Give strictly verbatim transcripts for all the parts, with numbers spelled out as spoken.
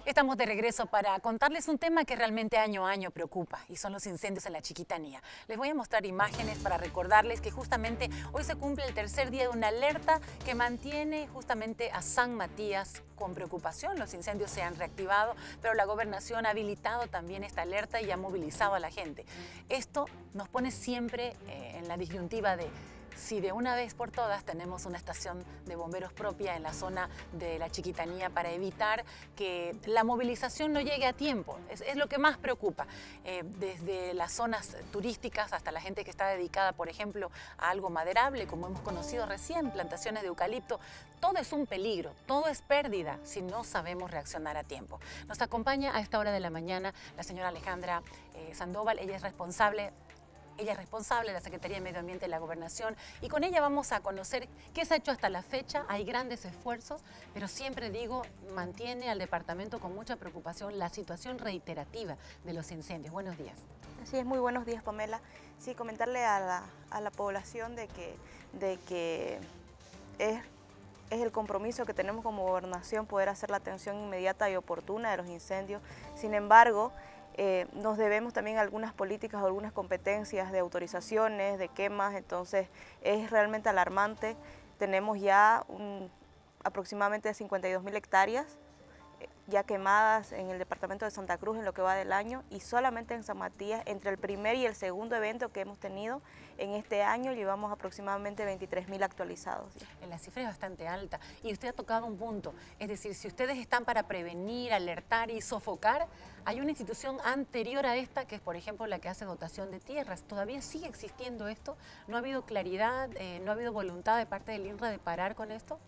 Estamos de regreso para contarles un tema que realmente año a año preocupa y son los incendios en la Chiquitanía. Les voy a mostrar imágenes para recordarles que justamente hoy se cumple el tercer día de una alerta que mantiene justamente a San Matías con preocupación. Los incendios se han reactivado, pero la gobernación ha habilitado también esta alerta y ha movilizado a la gente. Esto nos pone siempre eh, en la disyuntiva de si de una vez por todas tenemos una estación de bomberos propia en la zona de la Chiquitanía para evitar que la movilización no llegue a tiempo. Es, es lo que más preocupa. Eh, desde las zonas turísticas hasta la gente que está dedicada, por ejemplo, a algo maderable, como hemos conocido recién, plantaciones de eucalipto. Todo es un peligro, todo es pérdida si no sabemos reaccionar a tiempo. Nos acompaña a esta hora de la mañana la señora Alejandra eh, Sandoval. Ella es responsable Ella es responsable de la Secretaría de Medio Ambiente de la Gobernación y con ella vamos a conocer qué se ha hecho hasta la fecha. Hay grandes esfuerzos, pero siempre digo, mantiene al departamento con mucha preocupación la situación reiterativa de los incendios. Buenos días. Así es, muy buenos días, Pamela. Sí, comentarle a la, a la población de que, de que es, es el compromiso que tenemos como gobernación poder hacer la atención inmediata y oportuna de los incendios. Sin embargo, Eh, nos debemos también a algunas políticas o algunas competencias de autorizaciones, de quemas, entonces es realmente alarmante. Tenemos ya un, aproximadamente cincuenta y dos mil hectáreas eh, ya quemadas en el departamento de Santa Cruz en lo que va del año, y solamente en San Matías, entre el primer y el segundo evento que hemos tenido en este año, llevamos aproximadamente veintitrés mil actualizados. La cifra es bastante alta y usted ha tocado un punto, es decir, si ustedes están para prevenir, alertar y sofocar, hay una institución anterior a esta que es, por ejemplo, la que hace dotación de tierras. ¿Todavía sigue existiendo esto? ¿No ha habido claridad, eh, no ha habido voluntad de parte del INRA de parar con esto?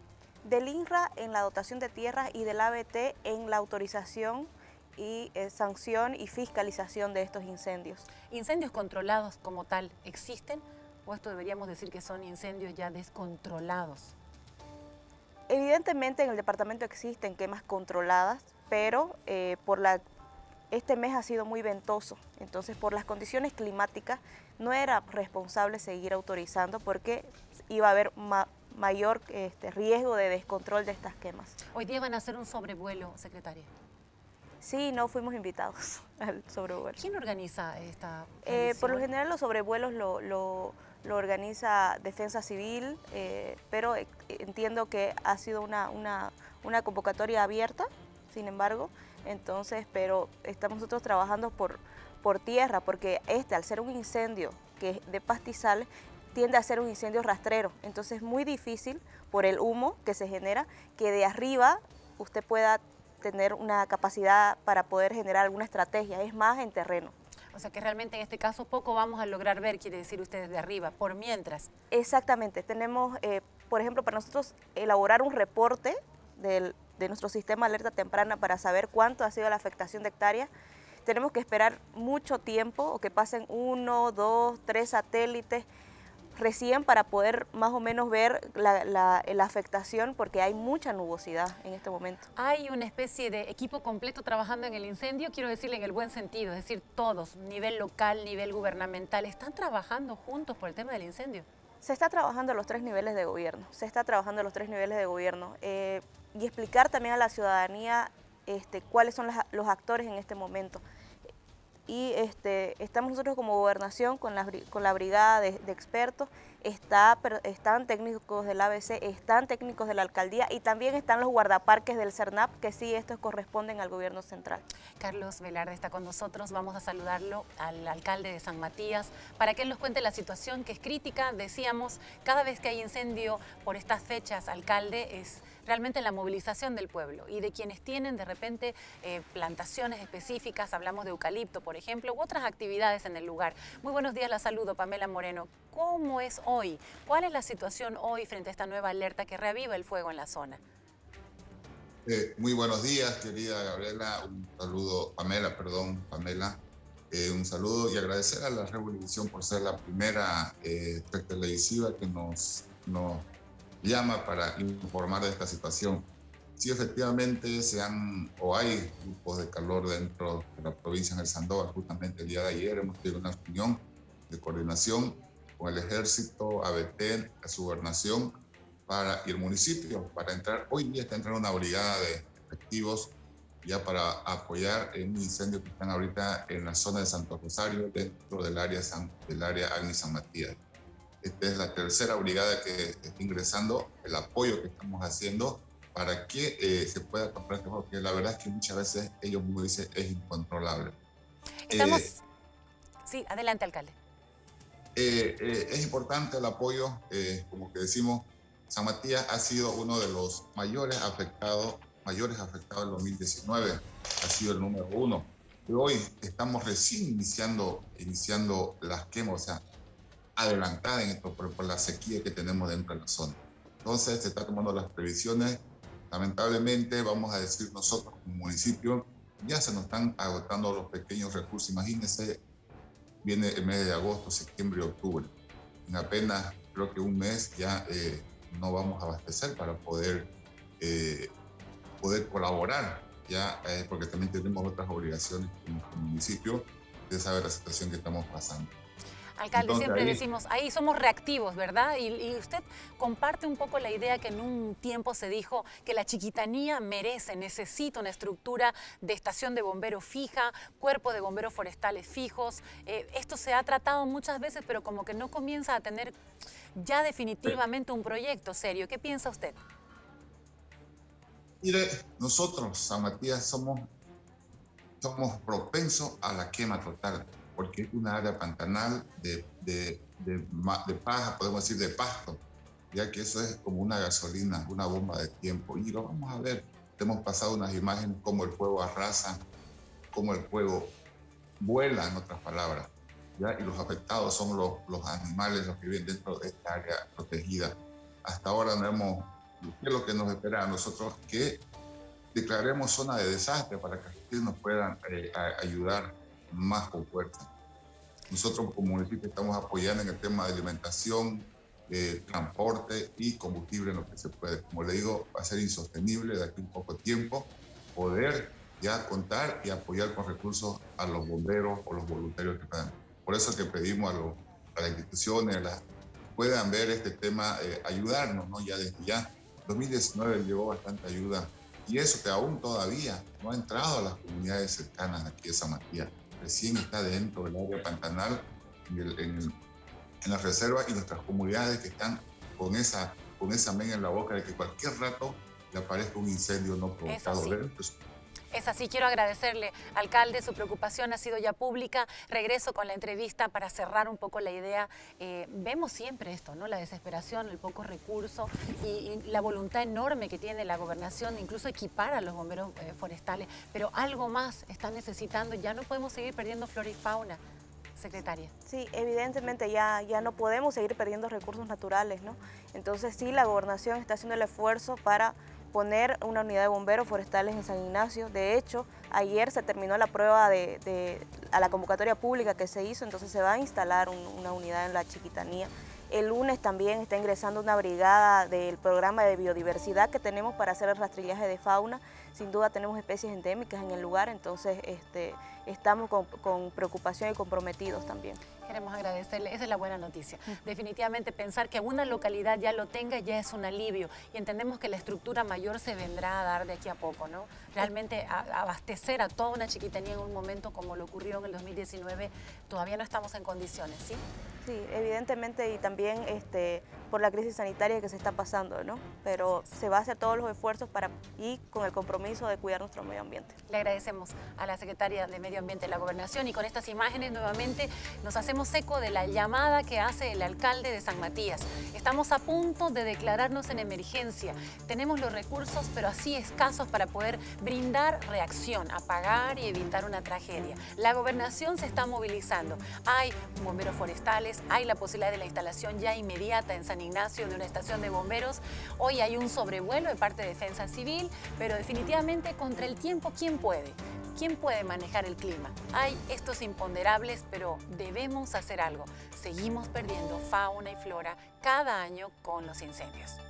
Del INRA en la dotación de tierras y del A B T en la autorización y eh, sanción y fiscalización de estos incendios. ¿Incendios controlados como tal existen o esto deberíamos decir que son incendios ya descontrolados? Evidentemente en el departamento existen quemas controladas, pero eh, por la, este mes ha sido muy ventoso, entonces por las condiciones climáticas no era responsable seguir autorizando porque iba a haber ma mayor este, riesgo de descontrol de estas quemas. Hoy día van a hacer un sobrevuelo, secretaria. Sí, no fuimos invitados al sobrevuelo. ¿Quién organiza esta eh, Por lo general los sobrevuelos lo, lo, lo organiza Defensa Civil, eh, pero entiendo que ha sido una, una, una convocatoria abierta, sin embargo, entonces, pero estamos nosotros trabajando por, por tierra, porque este, al ser un incendio que es de pastizales, tiende a ser un incendio rastrero, entonces es muy difícil por el humo que se genera, que de arriba usted pueda tener una capacidad para poder generar alguna estrategia, es más en terreno. O sea que realmente en este caso poco vamos a lograr ver, quiere decir ustedes, de arriba, por mientras. Exactamente, tenemos, eh, por ejemplo, para nosotros elaborar un reporte del, de nuestro sistema de alerta temprana para saber cuánto ha sido la afectación de hectáreas, tenemos que esperar mucho tiempo o que pasen uno, dos, tres satélites recién para poder más o menos ver la, la, la afectación, porque hay mucha nubosidad en este momento. Hay una especie de equipo completo trabajando en el incendio, quiero decirle en el buen sentido, es decir, todos, nivel local, nivel gubernamental, ¿están trabajando juntos por el tema del incendio? Se está trabajando a los tres niveles de gobierno, se está trabajando a los tres niveles de gobierno eh, y explicar también a la ciudadanía este, cuáles son las, los actores en este momento. Y este, estamos nosotros como gobernación con la, con la brigada de, de expertos, está, están técnicos del A B C, están técnicos de la alcaldía y también están los guardaparques del CERNAP, que sí, estos corresponden al gobierno central. Carlos Velarde está con nosotros, vamos a saludarlo al alcalde de San Matías para que él nos cuente la situación que es crítica. Decíamos, cada vez que hay incendio por estas fechas, alcalde, es realmente la movilización del pueblo y de quienes tienen de repente eh, plantaciones específicas, hablamos de eucalipto, por ejemplo, u otras actividades en el lugar. Muy buenos días, la saludo, Pamela Moreno. ¿Cómo es hoy? ¿Cuál es la situación hoy frente a esta nueva alerta que reaviva el fuego en la zona? Eh, muy buenos días, querida Gabriela. Un saludo, Pamela, perdón, Pamela. Eh, un saludo y agradecer a la Revolución por ser la primera eh, televisiva que nos, nos llama para informar de esta situación. Sí, efectivamente se han o hay grupos de calor dentro de la provincia de El Sandoval. Justamente el día de ayer hemos tenido una reunión de coordinación con el Ejército, A B T, la Gobernación para, y el municipio para entrar. Hoy día está entrando una brigada de efectivos ya para apoyar en un incendio que están ahorita en la zona de Santo Rosario, dentro del área, San, del área Agni San Matías. Esta es la tercera brigada que está ingresando, el apoyo que estamos haciendo para que eh, se pueda comprar este juego, porque la verdad es que muchas veces ellos mismos dicen es incontrolable. Estamos... Eh, sí, adelante, alcalde. Eh, eh, es importante el apoyo, eh, como que decimos, San Matías ha sido uno de los mayores afectados, mayores afectados en dos mil diecinueve, ha sido el número uno. Y hoy estamos recién iniciando, iniciando las quemas, o sea, adelantada en esto por, por la sequía que tenemos dentro de la zona. Entonces se está tomando las previsiones. Lamentablemente, vamos a decir nosotros como municipio, ya se nos están agotando los pequeños recursos. Imagínense, viene el mes de agosto, septiembre y octubre. En apenas, creo que un mes ya eh, no vamos a abastecer para poder, eh, poder colaborar, ya, eh, porque también tenemos otras obligaciones como, como municipio de saber la situación que estamos pasando. Alcalde, Entonces, siempre ahí, decimos, ahí somos reactivos, ¿verdad? Y, y usted comparte un poco la idea que en un tiempo se dijo que la Chiquitanía merece, necesita una estructura de estación de bomberos fija, cuerpo de bomberos forestales fijos. Eh, esto se ha tratado muchas veces, pero como que no comienza a tener ya definitivamente un proyecto serio. ¿Qué piensa usted? Mire, nosotros, San Matías, somos, somos propensos a la quema total, porque es una área pantanal de, de, de, de paja, podemos decir de pasto, ya que eso es como una gasolina, una bomba de tiempo. Y lo vamos a ver. Hemos pasado unas imágenes como el fuego arrasa, como el fuego vuela, en otras palabras, ¿ya? Y los afectados son los, los animales, los que viven dentro de esta área protegida. Hasta ahora no hemos... ¿Qué es lo que nos espera a nosotros? Que declaremos zona de desastre para que ustedes nos puedan eh, a, ayudar más con fuerza. Nosotros como municipio estamos apoyando en el tema de alimentación, eh, transporte y combustible en lo que se puede. Como le digo, va a ser insostenible de aquí un poco tiempo poder ya contar y apoyar con recursos a los bomberos o los voluntarios que puedan. Por eso es que pedimos a, los, a las instituciones, a las, puedan ver este tema, eh, ayudarnos, ¿no? Ya desde ya. dos mil diecinueve llegó bastante ayuda y eso que aún todavía no ha entrado a las comunidades cercanas aquí de San Matías. Recién está dentro del área pantanal, en, el, en, el, en las reservas y nuestras comunidades que están con esa, con esa mena en la boca de que cualquier rato le aparezca un incendio no provocado. Es así, quiero agradecerle, alcalde, su preocupación ha sido ya pública. Regreso con la entrevista para cerrar un poco la idea. Eh, vemos siempre esto, ¿no? La desesperación, el poco recurso y, y la voluntad enorme que tiene la gobernación de incluso equipar a los bomberos eh, forestales. Pero algo más están necesitando, ya no podemos seguir perdiendo flora y fauna. Secretaria. Sí, evidentemente ya, ya no podemos seguir perdiendo recursos naturales, ¿no? Entonces sí, la gobernación está haciendo el esfuerzo para poner una unidad de bomberos forestales en San Ignacio. De hecho, ayer se terminó la prueba de, de a la convocatoria pública que se hizo, entonces se va a instalar un, una unidad en la Chiquitanía. El lunes también está ingresando una brigada del programa de biodiversidad que tenemos para hacer el rastrillaje de fauna. Sin duda tenemos especies endémicas en el lugar, entonces este, estamos con, con preocupación y comprometidos también. Queremos agradecerle, esa es la buena noticia. Definitivamente pensar que una localidad ya lo tenga ya es un alivio y entendemos que la estructura mayor se vendrá a dar de aquí a poco, ¿no? Realmente a, abastecer a toda una Chiquitanía en un momento como lo ocurrió en el dos mil diecinueve, todavía no estamos en condiciones, ¿sí? Sí, evidentemente y también este, por la crisis sanitaria que se está pasando, ¿no? Pero se va a hacer todos los esfuerzos para y con el compromiso de cuidar nuestro medio ambiente. Le agradecemos a la Secretaria de Medio Ambiente de la Gobernación y con estas imágenes nuevamente nos hacemos eco de la llamada que hace el alcalde de San Matías. Estamos a punto de declararnos en emergencia. Tenemos los recursos, pero así escasos para poder brindar reacción, apagar y evitar una tragedia. La Gobernación se está movilizando. Hay bomberos forestales, hay la posibilidad de la instalación ya inmediata en San Ignacio de una estación de bomberos. Hoy hay un sobrevuelo de parte de Defensa Civil, pero definitivamente contra el tiempo, ¿quién puede? ¿Quién puede manejar el clima? Hay estos imponderables, pero debemos hacer algo. Seguimos perdiendo fauna y flora cada año con los incendios.